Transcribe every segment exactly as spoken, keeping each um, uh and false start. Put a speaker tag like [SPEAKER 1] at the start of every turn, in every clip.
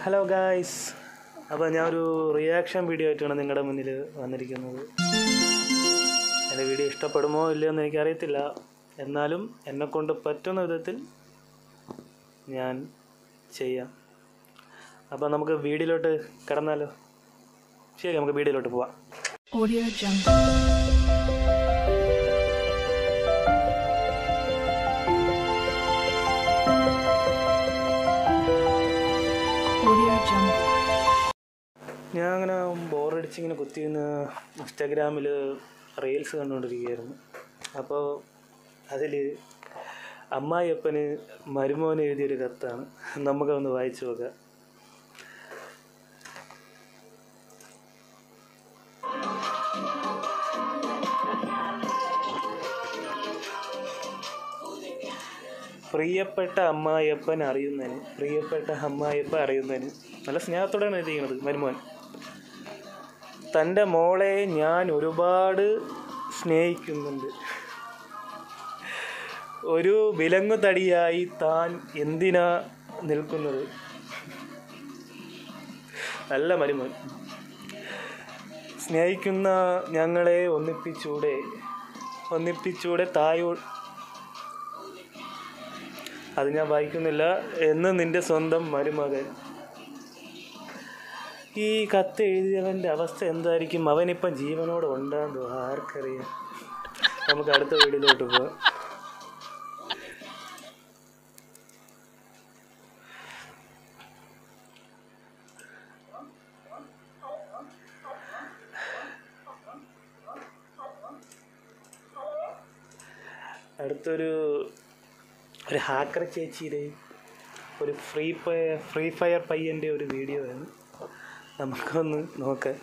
[SPEAKER 1] Hello guys, അപ്പോൾ ഞാനൊരു reaction video ആയിട്ടാണ് നിങ്ങളുടെ മുന്നിൽ വന്നിരിക്കുന്നത്. എൻ്റെ വീഡിയോ ഇഷ്ടപ്പെടുമോ ഇല്ലയോ എന്ന് എനിക്കറിയത്തില്ല, എന്നാലും എന്നെക്കൊണ്ട് പറ്റുന്ന വിധത്തിൽ ഞാൻ ചെയ്യാം. അപ്പോൾ നമുക്ക് വീഡിയോയിലോട്ട് കടന്നാലോ? ശരി, നമുക്ക് വീഡിയോയിലോട്ട് പോവാം. Audio jungle. ഞാൻ അങ്ങനെ ബോറടിച്ചിങ്ങനെ കുത്തിന്ന് ഇൻസ്റ്റാഗ്രാമിൽ റീൽസ് കണ്ടുകൊണ്ടിരിക്കുകയായിരുന്നു. അപ്പോൾ അതിൽ അമ്മായിയപ്പന് മരുമോന് എഴുതിയൊരു കത്താണ്, നമുക്കൊന്ന് വായിച്ചു നോക്കാം. പ്രിയപ്പെട്ട അമ്മായിയപ്പൻ അറിയുന്നതിന് പ്രിയപ്പെട്ട അമ്മായിയപ്പൻ അറിയുന്നതിന് നല്ല സ്നേഹത്തോടെയാണ് എഴുതിയിരിക്കുന്നത്. മരുമോൻ: തൻ്റെ മോളെ ഞാൻ ഒരുപാട് സ്നേഹിക്കുന്നുണ്ട്. ഒരു വിലങ്ങു തടിയായി താൻ എന്തിനാ നിൽക്കുന്നത്? നല്ല മരുമോൻ. സ്നേഹിക്കുന്ന ഞങ്ങളെ ഒന്നിപ്പിച്ചൂടെ ഒന്നിപ്പിച്ചൂടെ തായോ അത് ഞാൻ വായിക്കുന്നില്ല. എന്ന് നിൻ്റെ സ്വന്തം മരുമകൻ. ഈ കത്ത് എഴുതിയവൻ്റെ അവസ്ഥ എന്തായിരിക്കും? അവനിപ്പം ജീവനോടെ ഉണ്ടാകുന്നു, ആർക്കറിയാം. നമുക്ക് അടുത്ത വീഡിയോയിലോട്ട് പോവാം. അടുത്തൊരു ഒരു ഹാക്കർ ചേച്ചിയുടെ ഒരു ഫ്രീ ഫയർ ഫ്രീ ഫയർ പയ്യൻ്റെ ഒരു വീഡിയോ ആണ്, നമുക്കൊന്ന് നോക്കാം.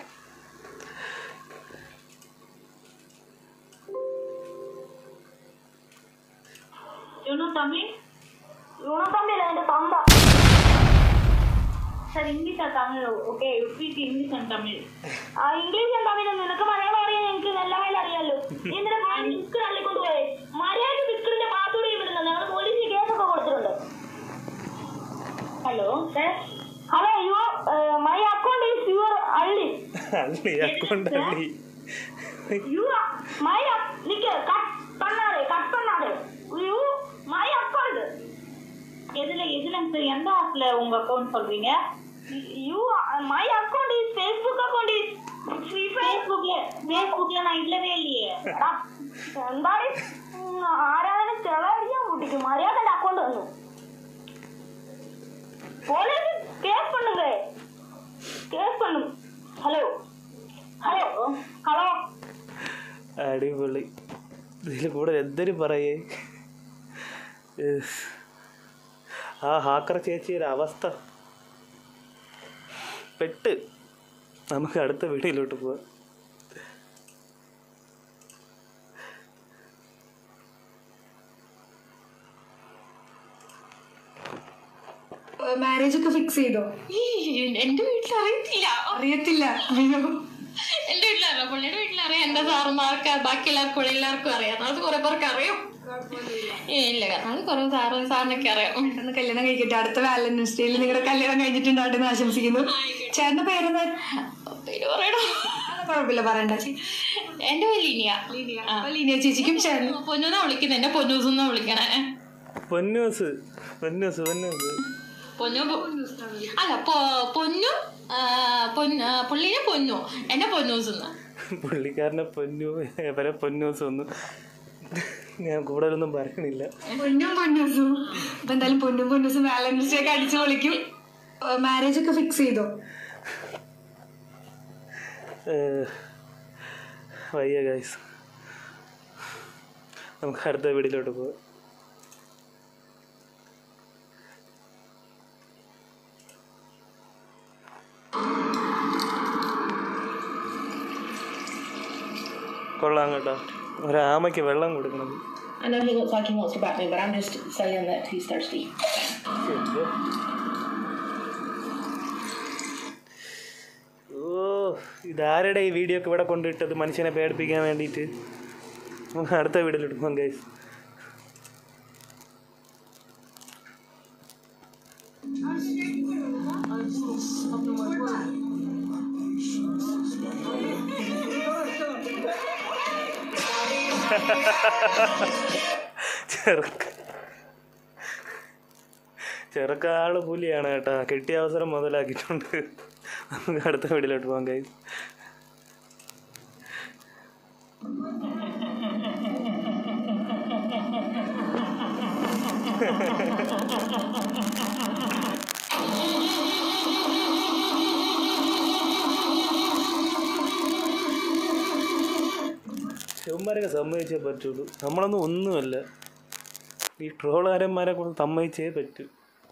[SPEAKER 2] English Tamil okay English and Tamil English and Tamil നിനക്ക് മലയാളം അറിയാൻ എനിക്ക് നല്ല വേല അറിയാലോ. എന്തിനാ നിക്ക് തള്ളിക്കൊണ്ട് പോയെ? മര്യാദ വിക്രിന്റെ പാത്തോടെ വിടുന്നത്. ഞങ്ങൾ പോലീസിൽ കേസൊക്കെ കൊടുത്തിട്ടുണ്ട്. Hello hello you my account is your അള്ളി
[SPEAKER 1] അക്കൗണ്ട് അള്ളി
[SPEAKER 2] യു മൈ നിക്ക് கட் பண்ணாதே கட் பண்ணாதே யூ மை அக்கவுண்ட் எதுல எதுல எந்த ஆப்ல உங்க அக்கவுண்ட் சொல்றீங்க? You my account is Facebook account is free ஃபேஸ்புக்ல ஃபேஸ்புக்ல நான் இல்லவே இல்லையே. എന്താടി ആരാധന ചെളടിയാ മുട്ടിക്ക് മര്യാദ അക്കൗണ്ട് വന്നു. போலீஸ் கேஸ் பண்ணுங்க, கேஸ் பண்ணுங்க. ഹലോ ഹലോ ഹലോ
[SPEAKER 1] അടിപൊളി. ഇതിൽ കൂടെ എന്തൊരു പറയേ. ആ ഹാക്കർ ചേച്ചിയുടെ അവസ്ഥ പെട്ട്. നമുക്ക് അടുത്ത വീഡിയോയിലോട്ട് പോവാം.
[SPEAKER 3] മാരേജ് ഒക്കെ ഫിക്സ് ചെയ്തോ?
[SPEAKER 2] എന്റെ വീട്ടിൽ അറിയത്തില്ല
[SPEAKER 3] അറിയത്തില്ല
[SPEAKER 2] എന്റെ വീട്ടിലറിയാം, പുള്ളിയുടെ വീട്ടിലറിയാം. എന്റെ സാറുമാർക്ക് ബാക്കി എല്ലാവർക്കും എല്ലാവർക്കും അറിയാം. അത് കുറെ പേർക്ക് അറിയാം. ഇല്ല കാരണം അത് കുറെ സാറും സാറിനൊക്കെ അറിയാം.
[SPEAKER 3] പെട്ടെന്ന് കല്യാണം കഴിക്കട്ടെ. അടുത്ത വാലന്റൈൻസ് ഡേയിൽ നിങ്ങളുടെ കല്യാണം കഴിഞ്ഞിട്ടുണ്ടാവട്ടെന്ന് ആശംസിക്കുന്നു. ചേട്ടന്റെ പേരെന്താ?
[SPEAKER 2] പേര് പറയണോ?
[SPEAKER 3] കുഴപ്പമില്ല, പറയണ്ട.
[SPEAKER 2] എന്റെ പേര് ലീനിയ.
[SPEAKER 3] ലീനിയ ചേച്ചിക്കും ചേട്ടൻ
[SPEAKER 2] പൊന്നൂന്നാ വിളിക്കുന്നത്. എന്നെ പൊന്നൂസ് എന്നാ വിളിക്കണേ.
[SPEAKER 1] പൊന്നൂസ് പൊന്നൂസ് പൊന്നൂസ്
[SPEAKER 2] പൊന്നു അല്ല പൊന്നു പുള്ളിനെ പൊന്നു, എന്നെ പൊന്നൂസ്.
[SPEAKER 1] പുള്ളിക്കാരനെ പൊന്നു വരെ പൊന്നൂസ് ഒന്നും ഞാൻ കൂടുതലൊന്നും പറയണില്ല.
[SPEAKER 3] പൊന്നും പൊന്നൂസും. അപ്പൊ എന്തായാലും പൊന്നും പൊന്നൂസും വാലന്റൈൻസ് ഡേ ഒക്കെ അടിച്ചു പൊളിക്കും. മാരേജ് ഒക്കെ ഫിക്സ് ചെയ്തോ?
[SPEAKER 1] വയ്യ ഗൈസ്, നമുക്ക് അടുത്ത വീഡിയോയിലോട്ട് പോവാം. കൊള്ളാം കേട്ടോ, ഒരാമയ്ക്ക് വെള്ളം കൊടുക്കണം.
[SPEAKER 2] I know he looks like he wants to bat me, but I'm just saying that he's thirsty.
[SPEAKER 1] ഓ, ഇതാരുടെ ഈ വീഡിയോ ഒക്കെ ഇവിടെ കൊണ്ടിട്ടത്? മനുഷ്യനെ പേടിപ്പിക്കാൻ വേണ്ടിയിട്ട്. അടുത്ത വീഡിയോയിലോട്ട് പോകാം ഗൈസ്. ചെറുക്ക ചെറുക്ക ആള് പുലിയാണ് കേട്ടാ. കിട്ടിയ അവസരം മുതലാക്കിയിട്ടുണ്ട്. നമുക്ക് അടുത്ത വീട്ടിലോട്ട് പോകാൻ കഴിയും. ശിവന്മാരൊക്കെ സമ്മതിച്ചേ പറ്റുള്ളൂ. നമ്മളൊന്നും ഒന്നുമല്ല. ഈ ട്രോളുകാരന്മാരെ കൊണ്ട് സമ്മതിച്ചേ പറ്റൂ.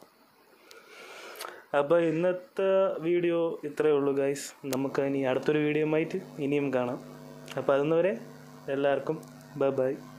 [SPEAKER 1] അപ്പോൾ ഇന്നത്തെ വീഡിയോ ഇത്രയേ ഉള്ളൂ ഗൈസ്. നമുക്ക് ഇനി അടുത്തൊരു വീഡിയോ ആയിട്ട് ഇനിയും കാണാം. അപ്പോൾ അതുവരെ എല്ലാവർക്കും ബൈ ബൈ.